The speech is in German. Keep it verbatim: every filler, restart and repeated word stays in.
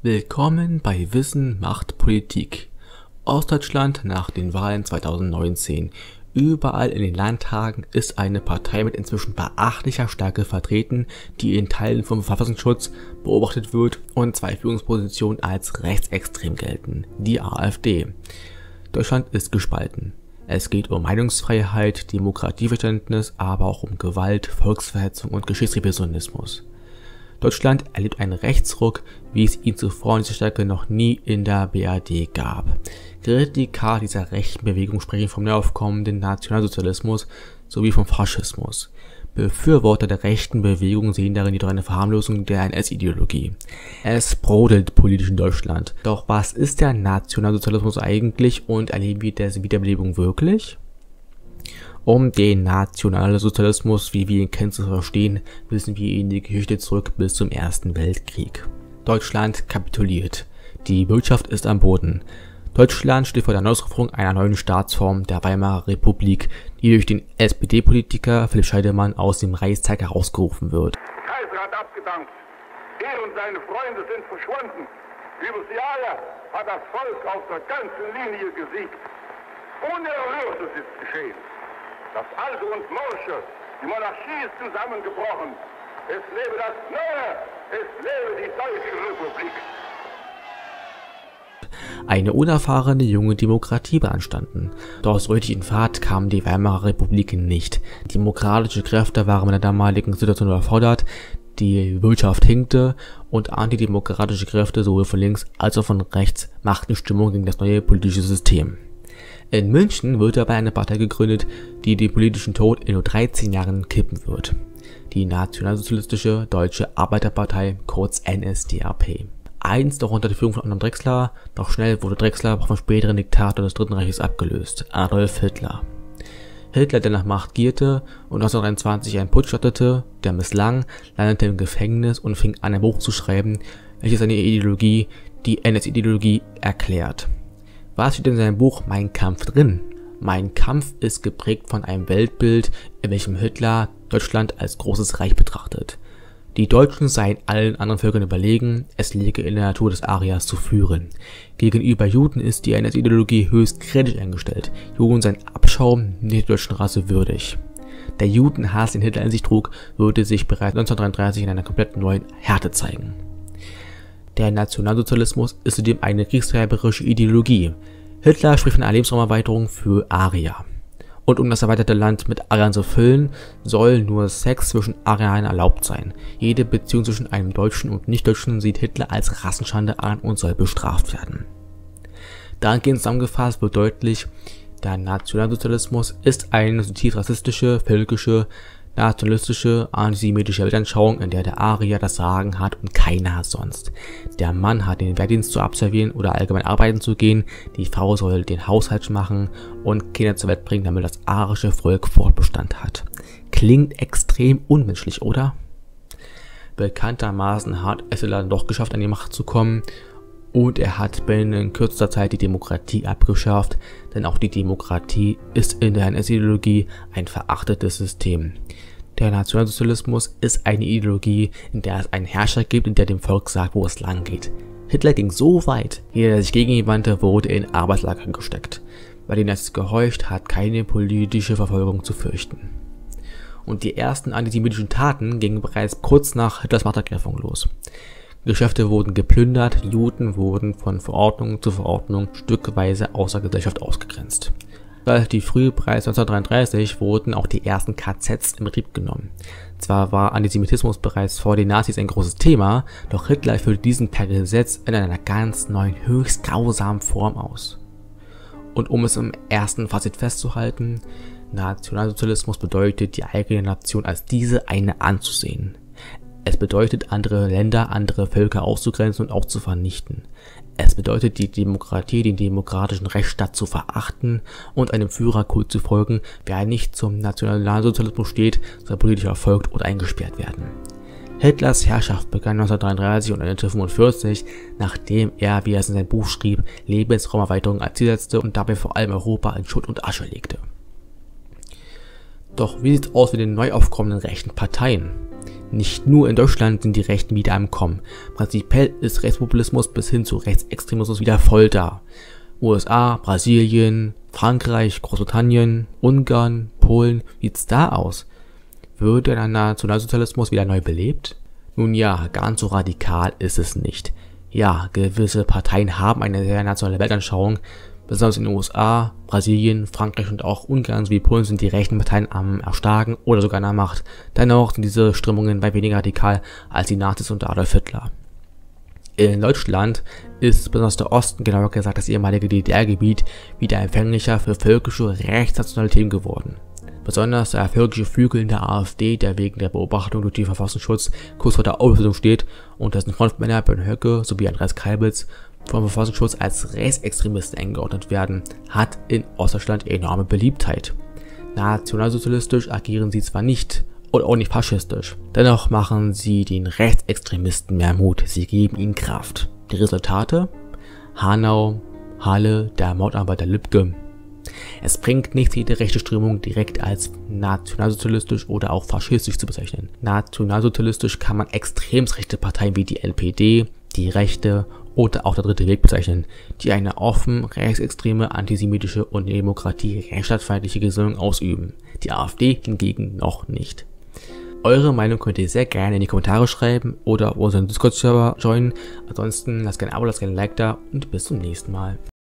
Willkommen bei Wissen macht Politik. Ostdeutschland nach den Wahlen zweitausendneunzehn. Überall in den Landtagen ist eine Partei mit inzwischen beachtlicher Stärke vertreten, die in Teilen vom Verfassungsschutz beobachtet wird und zwei Führungspositionen als rechtsextrem gelten, die AfD. Deutschland ist gespalten. Es geht um Meinungsfreiheit, Demokratieverständnis, aber auch um Gewalt, Volksverhetzung und Geschichtsrevisionismus. Deutschland erlebt einen Rechtsruck, wie es ihn zuvor in dieser Stärke noch nie in der B R D gab. Kritiker dieser rechten Bewegung sprechen vom neu aufkommenden Nationalsozialismus sowie vom Faschismus. Befürworter der rechten Bewegung sehen darin jedoch eine Verharmlosung der N S-Ideologie. Es brodelt politisch in Deutschland. Doch was ist der Nationalsozialismus eigentlich und erleben wir dessen Wiederbelebung wirklich? Um den Nationalsozialismus, wie wir ihn kennen, zu verstehen, müssen wir in die Geschichte zurück bis zum Ersten Weltkrieg. Deutschland kapituliert. Die Wirtschaft ist am Boden. Deutschland steht vor der Neuausrufung einer neuen Staatsform, der Weimarer Republik, die durch den S P D-Politiker Philipp Scheidemann aus dem Reichstag herausgerufen wird. Der Kaiser hat abgedankt. Er und seine Freunde sind verschwunden. Über die Jahre hat das Volk auf der ganzen Linie gesiegt. Unerhörtes ist geschehen. Das Alte und Morsche, die Monarchie ist zusammengebrochen. Es lebe das Neue, es lebe die Deutsche Republik. Eine unerfahrene junge Demokratie beanstanden. Doch aus richtigen Fahrt kam die Weimarer Republik nicht. Demokratische Kräfte waren in der damaligen Situation überfordert, die Wirtschaft hinkte und antidemokratische Kräfte sowohl von links als auch von rechts machten Stimmung gegen das neue politische System. In München wird dabei eine Partei gegründet, die den politischen Tod in nur dreizehn Jahren kippen wird. Die Nationalsozialistische Deutsche Arbeiterpartei, kurz N S D A P. Einst noch unter der Führung von Adolf Drexler, doch schnell wurde Drexler vom späteren Diktator des Dritten Reiches abgelöst, Adolf Hitler. Hitler, der nach Macht gierte und neunzehnhunderteinundzwanzig einen Putsch startete, der misslang, landete im Gefängnis und fing an, ein Buch zu schreiben, welches seine Ideologie, die N S-Ideologie, erklärt. Was steht in seinem Buch Mein Kampf drin? Mein Kampf ist geprägt von einem Weltbild, in welchem Hitler Deutschland als großes Reich betrachtet. Die Deutschen seien allen anderen Völkern überlegen, es liege in der Natur des Ariers zu führen. Gegenüber Juden ist die N S-Ideologie höchst kritisch eingestellt. Juden seien Abschaum, nicht der deutschen Rasse würdig. Der Judenhass, den Hitler in sich trug, würde sich bereits neunzehnhundertdreiunddreißig in einer komplett neuen Härte zeigen. Der Nationalsozialismus ist zudem eine kriegstreiberische Ideologie. Hitler spricht von einer Lebensraumerweiterung für Arier. Und um das erweiterte Land mit Ariern zu füllen, soll nur Sex zwischen Ariern erlaubt sein. Jede Beziehung zwischen einem Deutschen und Nicht-Deutschen sieht Hitler als Rassenschande an und soll bestraft werden. Dahingehend zusammengefasst wird deutlich, der Nationalsozialismus ist eine zutiefst rassistische, völkische, nationalistische, antisemitische Weltanschauung, in der der Arier das Sagen hat und keiner sonst. Der Mann hat den Wehrdienst zu absolvieren oder allgemein arbeiten zu gehen, die Frau soll den Haushalt machen und Kinder zur Welt bringen, damit das arische Volk Fortbestand hat. Klingt extrem unmenschlich, oder? Bekanntermaßen hat es dann doch geschafft, an die Macht zu kommen, und er hat binnen kürzester Zeit die Demokratie abgeschafft, denn auch die Demokratie ist in der N S-Ideologie ein verachtetes System. Der Nationalsozialismus ist eine Ideologie, in der es einen Herrscher gibt, in der dem Volk sagt, wo es lang geht. Hitler ging so weit, jeder, der sich gegen ihn wandte, wurde in Arbeitslager gesteckt. Bei denen es gehorcht, hat keine politische Verfolgung zu fürchten. Und die ersten antisemitischen Taten gingen bereits kurz nach Hitlers Machtergreifung los. Geschäfte wurden geplündert, Juden wurden von Verordnung zu Verordnung stückweise außer Gesellschaft ausgegrenzt. Relativ früh, bereits neunzehnhundertdreiunddreißig, wurden auch die ersten K Zs in Betrieb genommen. Zwar war Antisemitismus bereits vor den Nazis ein großes Thema, doch Hitler führte diesen per Gesetz in einer ganz neuen, höchst grausamen Form aus. Und um es im ersten Fazit festzuhalten, Nationalsozialismus bedeutet, die eigene Nation als diese eine anzusehen. Es bedeutet, andere Länder, andere Völker auszugrenzen und auch zu vernichten. Es bedeutet, die Demokratie, den demokratischen Rechtsstaat zu verachten und einem Führerkult zu folgen, wer nicht zum Nationalsozialismus steht, soll politisch verfolgt oder eingesperrt werden. Hitlers Herrschaft begann neunzehnhundertdreiunddreißig und endete fünfundvierzig, nachdem er, wie er es in seinem Buch schrieb, Lebensraumerweiterung als Ziel setzte und dabei vor allem Europa in Schutt und Asche legte. Doch wie sieht es aus mit den neu aufkommenden rechten Parteien? Nicht nur in Deutschland sind die Rechten wieder am Kommen. Prinzipiell ist Rechtspopulismus bis hin zu Rechtsextremismus wieder voll da. U S A, Brasilien, Frankreich, Großbritannien, Ungarn, Polen, wie sieht's da aus? Würde der Nationalsozialismus wieder neu belebt? Nun ja, ganz so radikal ist es nicht. Ja, gewisse Parteien haben eine sehr nationale Weltanschauung. Besonders in den U S A, Brasilien, Frankreich und auch Ungarn sowie Polen sind die rechten Parteien am Erstarken oder sogar an der Macht. Dennoch sind diese Strömungen weit weniger radikal als die Nazis unter Adolf Hitler. In Deutschland ist besonders der Osten, genauer gesagt das ehemalige D D R-Gebiet, wieder empfänglicher für völkische rechtsnationale Themen geworden. Besonders der völkische Flügel in der AfD, der wegen der Beobachtung durch den Verfassungsschutz kurz vor der Auflösung steht und dessen Frontmänner Björn Höcke sowie Andreas Kalbitz vom Verfassungsschutz als Rechtsextremisten eingeordnet werden, hat in Ostdeutschland enorme Beliebtheit. Nationalsozialistisch agieren sie zwar nicht und auch nicht faschistisch, dennoch machen sie den Rechtsextremisten mehr Mut, sie geben ihnen Kraft. Die Resultate? Hanau, Halle, der Mordarbeiter Lübcke. Es bringt nichts, jede rechte Strömung direkt als nationalsozialistisch oder auch faschistisch zu bezeichnen. Nationalsozialistisch kann man extremst rechte Parteien wie die N P D, die Rechte oder auch der Dritte Weg bezeichnen, die eine offen rechtsextreme, antisemitische und Demokratie rechtsstaatfeindliche Gesinnung ausüben. Die AfD hingegen noch nicht. Eure Meinung könnt ihr sehr gerne in die Kommentare schreiben oder auf unseren Discord-Server joinen. Ansonsten lasst gerne ein Abo, lasst gerne ein Like da und bis zum nächsten Mal.